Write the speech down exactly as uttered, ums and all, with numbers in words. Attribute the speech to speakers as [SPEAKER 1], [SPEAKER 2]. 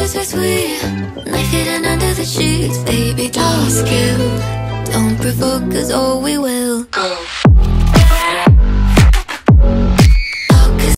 [SPEAKER 1] just as sweet. Knife hidden under the sheets, baby, don't skill. Don't provoke, cause oh we will. Go.